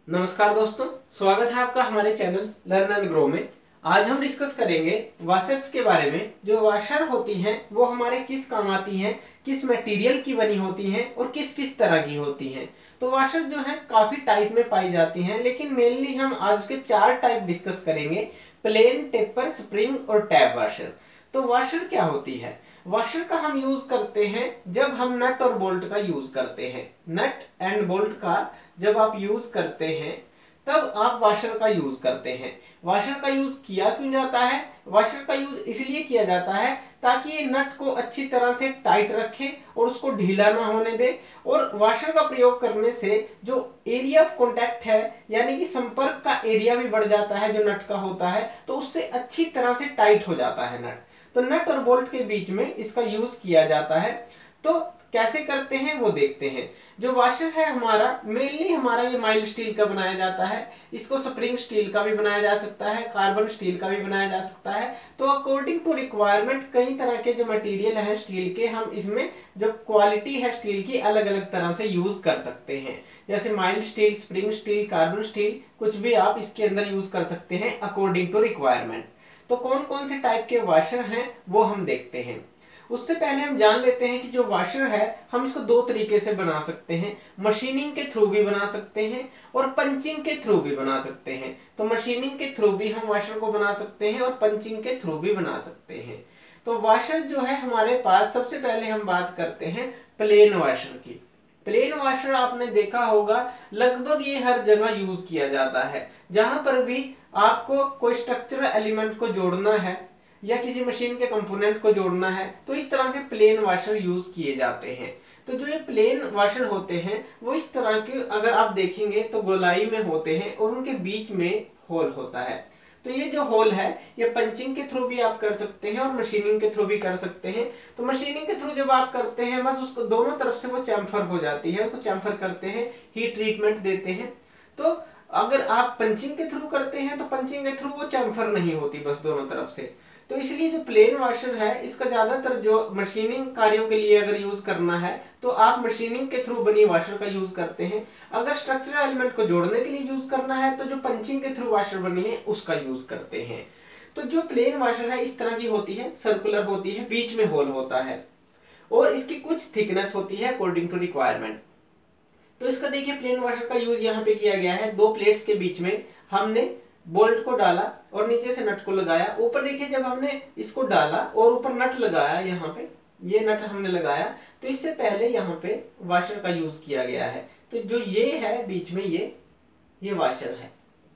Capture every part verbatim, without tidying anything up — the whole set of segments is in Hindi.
नमस्कार दोस्तों, स्वागत है आपका हमारे चैनल लर्न एंड ग्रो में। आज हम डिस्कस करेंगे वॉशर्स के बारे में। जो वॉशर होती हैं वो हमारे किस काम आती हैं, किस मटेरियल की बनी होती हैं और किस किस तरह की होती हैं। तो वॉशर जो है काफी टाइप में पाई जाती हैं, लेकिन मेनली हम आज के चार टाइप डिस्कस करेंगे: प्लेन, टेपर, स्प्रिंग और टैप वॉशर। तो वॉशर क्या होती है? वॉशर का हम यूज करते हैं जब हम नट और बोल्ट का यूज करते हैं। नट एंड बोल्ट का जब आप यूज करते हैं तब आप वॉशर का यूज करते हैं। वॉशर का यूज किया क्यों जाता है? वॉशर का यूज इसलिए किया जाता है ताकि ये नट को अच्छी तरह से टाइट रखे और उसको ढीला ना होने दे। और वॉशर का प्रयोग करने से जो एरिया ऑफ कॉन्टैक्ट है, यानी कि संपर्क का एरिया भी बढ़ जाता है जो नट का होता है, तो उससे अच्छी तरह से टाइट हो जाता है नट। तो नट और बोल्ट के बीच में इसका यूज किया जाता है। तो कैसे करते हैं वो देखते हैं। जो वॉशर है हमारा, मेनली हमारा ये माइल्ड स्टील का बनाया जाता है। इसको स्प्रिंग स्टील का भी बनाया जा सकता है, कार्बन स्टील का भी बनाया जा सकता है। तो अकॉर्डिंग टू रिक्वायरमेंट कई तरह के जो मटेरियल है स्टील के, हम इसमें जो क्वालिटी है स्टील की अलग अलग तरह से यूज कर सकते हैं। जैसे mild steel, spring steel, carbon steel, कुछ भी आप इसके अंदर यूज कर सकते हैं अकॉर्डिंग टू रिक्वायरमेंट। तो कौन कौन से टाइप के वॉशर हैं वो हम देखते हैं। उससे पहले हम जान लेते हैं कि जो वॉशर है हम इसको दो तरीके से बना सकते हैं। मशीनिंग के थ्रू भी बना सकते हैं और पंचिंग के थ्रू भी बना सकते हैं। तो मशीनिंग के थ्रू भी हम वॉशर को बना सकते हैं और पंचिंग के थ्रू भी बना सकते हैं। तो वॉशर जो है हमारे पास, सबसे पहले हम बात करते हैं प्लेन वॉशर की। प्लेन वॉशर आपने देखा होगा, लगभग ये हर जगह यूज किया जाता है। जहां पर भी आपको कोई स्ट्रक्चरल एलिमेंट को जोड़ना है या किसी मशीन के कंपोनेंट को जोड़ना है, तो इस तरह के प्लेन वॉशर यूज किए जाते हैं। तो जो ये प्लेन वॉशर होते हैं वो इस तरह के, अगर आप देखेंगे तो गोलाई में होते हैं और उनके बीच में होल होता है। तो ये जो होल है ये पंचिंग के थ्रू भी आप कर सकते हैं और मशीनिंग के थ्रू भी कर सकते हैं। तो मशीनिंग के थ्रू जब आप करते हैं, बस उसको दोनों तरफ से वो चैम्फर हो जाती है, उसको चैम्फर करते हैं, हीट ट्रीटमेंट देते हैं। तो अगर आप पंचिंग के थ्रू करते हैं तो पंचिंग के थ्रू वो चैम्फर नहीं होती बस दोनों तरफ से। तो इसलिए जो प्लेन वॉशर है इसका ज्यादातर जो मशीनिंग कार्यों के लिए अगर यूज करना है तो आप मशीनिंग के थ्रू बनी वॉशर का यूज करते हैं। अगर स्ट्रक्चरल एलिमेंट को जोड़ने के लिए यूज करना है तो जो पंचिंग के थ्रू वॉशर बनी है उसका यूज करते हैं। तो जो प्लेन वॉशर है इस तरह की होती है, सर्कुलर होती है, बीच में होल होता है और इसकी कुछ थिकनेस होती है अकॉर्डिंग टू रिक्वायरमेंट। तो इसका देखिए प्लेन वॉशर का यूज यहाँ पे किया गया है। दो प्लेट्स के बीच में हमने बोल्ट को डाला और नीचे से नट को लगाया। ऊपर देखिए जब हमने इसको डाला और ऊपर नट लगाया, यहाँ पे ये नट हमने लगाया, तो इससे पहले यहाँ पे वॉशर का यूज किया गया है। तो जो ये है बीच में, ये ये वॉशर है।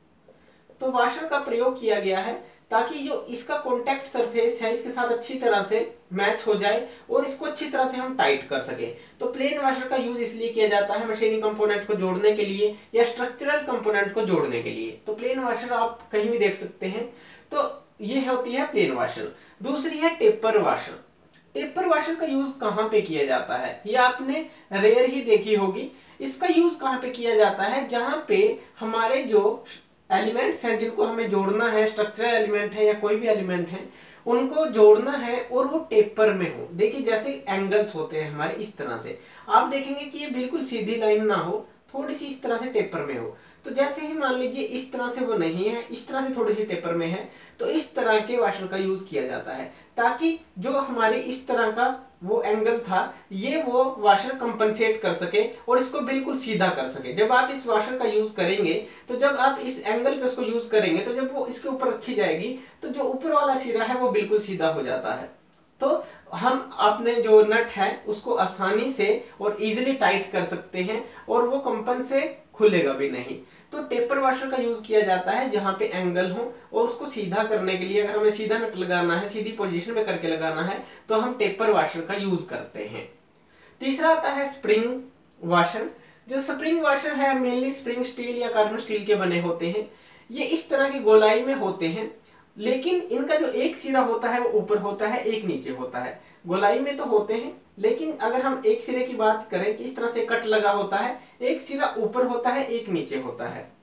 तो वॉशर का प्रयोग किया गया है ताकि जो इसका कॉन्टैक्ट सरफेस है इसके साथ अच्छी तरह से मैच हो जाए और इसको अच्छी तरह से हम टाइट कर सके। तो प्लेन वॉशर का यूज इसलिए किया जाता है मशीनिंग कंपोनेंट को जोड़ने के लिए या स्ट्रक्चरल कंपोनेंट को जोड़ने के लिए। तो प्लेन वॉशर आप कहीं भी देख सकते हैं। तो ये होती है प्लेन वॉशर। दूसरी है टेपर वॉशर। टेपर वॉशर का यूज कहाँ पे किया जाता है ये आपने रेयर ही देखी होगी। इसका यूज कहाँ पे किया जाता है? जहां पे हमारे जो एलिमेंट्स हैं जिनको हमें जोड़ना है, स्ट्रक्चरल एलिमेंट है या कोई भी एलिमेंट है, उनको जोड़ना है और वो टेपर में हो। देखिए जैसे एंगल्स होते हैं हमारे, इस तरह से आप देखेंगे कि ये बिल्कुल सीधी लाइन ना हो, थोड़ी सी इस तरह से टेपर में हो। तो जैसे ही मान लीजिए इस तरह से वो नहीं है, इस तरह से थोड़ी सी टेपर में है, तो इस तरह के वॉशर का यूज किया जाता है ताकि जो हमारे इस तरह का वो एंगल था ये वो वॉशर कंपनसेट कर सके और इसको बिल्कुल सीधा कर सके। जब आप इस वॉशर का यूज करेंगे तो जब आप इस एंगल पे इसको यूज करेंगे तो जब वो इसके ऊपर रखी जाएगी तो जो ऊपर वाला सिरा है वो बिल्कुल सीधा हो जाता है। तो हम अपने जो नट है उसको आसानी से और इजीली टाइट कर सकते हैं और वो कंपन से खुलेगा भी नहीं। तो टेपर वॉशर का यूज किया जाता है जहां पे एंगल हो और उसको सीधा करने के लिए, अगर हमें सीधा नट लगाना है, सीधी पोजीशन में करके लगाना है, तो हम टेपर वॉशर का यूज करते हैं। तीसरा आता है स्प्रिंग वॉशर। जो स्प्रिंग वॉशर है मेनली स्प्रिंग स्टील या कार्बन स्टील के बने होते हैं। ये इस तरह की गोलाई में होते हैं, लेकिन इनका जो एक सिरा होता है वो ऊपर होता है, एक नीचे होता है। गोलाई में तो होते हैं, लेकिन अगर हम एक सिरे की बात करें कि इस तरह से कट लगा होता है, एक सिरा ऊपर होता है, एक नीचे होता है।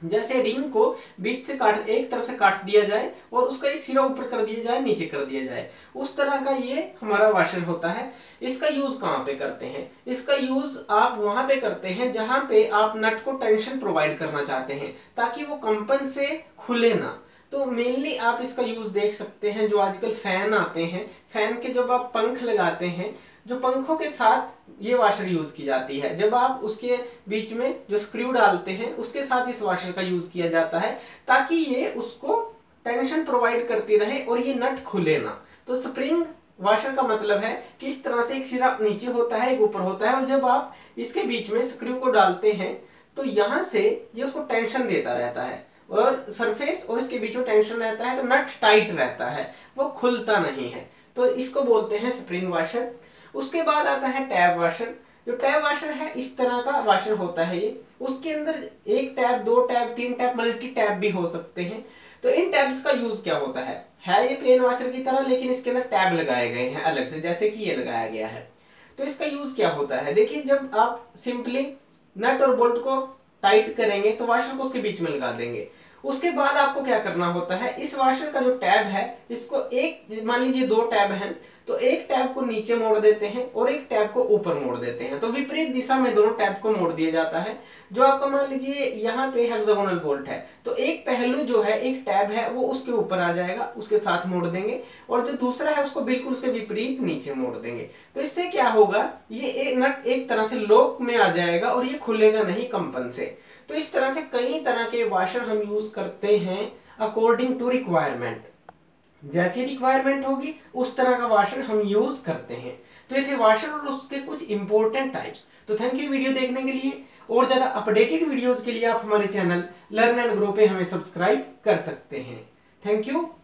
जैसे रिंग को बीच से काट एक तरफ से काट दिया जाए और उसका एक सिरा ऊपर कर दिया जाए, नीचे कर दिया जाए, उस तरह का ये हमारा वाशर होता है। इसका यूज कहाँ पे करते हैं? इसका यूज आप वहां पे करते हैं जहां पे आप नट को टेंशन प्रोवाइड करना चाहते हैं ताकि वो कंपन से खुले ना। तो मेनली आप इसका यूज देख सकते हैं, जो आजकल फैन आते हैं, फैन के जब आप पंख लगाते हैं, जो पंखों के साथ ये वाशर यूज की जाती है, जब आप उसके बीच में जो स्क्रू डालते हैं उसके साथ इस वाशर का यूज किया जाता है ताकि ये उसको टेंशन प्रोवाइड करती रहे और ये नट खुले ना। तो स्प्रिंग वाशर का मतलब है कि इस तरह से एक सिरा नीचे होता है, एक ऊपर होता है, और जब आप इसके बीच में स्क्रू को डालते हैं तो यहां से ये उसको टेंशन देता रहता है और सरफेस और इसके बीच में टेंशन रहता है, तो नट टाइट रहता है, वो खुलता नहीं है। तो इसको बोलते हैं स्प्रिंग वाशर। उसके बाद आता है टैब वाशर। जो टैब वाशर है इस तरह का वाशर होता है ये, उसके अंदर एक टैब, दो टैब, तीन टैब, मल्टी टैब भी हो सकते हैं। तो इन टैब्स का यूज क्या होता है है ये प्लेन वाशर की तरह, लेकिन इसके अंदर टैब लगाए गए हैं अलग से, जैसे कि ये लगाया गया है। तो इसका यूज क्या होता है? देखिए, जब आप सिंपली नट और बोल्ट को टाइट करेंगे तो वाशर को उसके बीच में लगा देंगे। उसके बाद आपको क्या करना होता है, इस वाशर का जो टैब है इसको एक, मान लीजिए दो टैब हैं, तो एक टैब को नीचे मोड़ देते हैं और एक टैब को ऊपर मोड़ देते हैं। तो विपरीत दिशा में दोनों टैब को मोड़ दिया जाता है। जो आपका मान लीजिए यहाँ पे हेक्सागोनल बोल्ट है, तो एक पहलू जो है, एक टैब है, वो उसके ऊपर आ जाएगा, उसके साथ मोड़ देंगे, और जो दूसरा है उसको बिल्कुल उसके विपरीत नीचे मोड़ देंगे। तो इससे क्या होगा, ये एक नट एक तरह से लॉक में आ जाएगा और ये खुलेगा नहीं कंपन से। तो इस तरह से कई तरह के वाशर हम यूज करते हैं अकॉर्डिंग टू रिक्वायरमेंट। जैसी रिक्वायरमेंट होगी उस तरह का वाशर हम यूज करते हैं। तो ये थे वाशर और उसके कुछ इंपॉर्टेंट टाइप्स। तो थैंक यू वीडियो देखने के लिए। और ज्यादा अपडेटेड वीडियोस के लिए आप हमारे चैनल लर्न एंड ग्रो पे हमें सब्सक्राइब कर सकते हैं। Thank you.